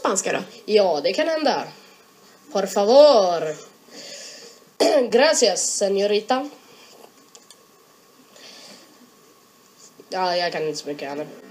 spanska då? Ja, det kan hända. Por favor. Gracias, señorita. Ja, jag kan inte så mycket annat.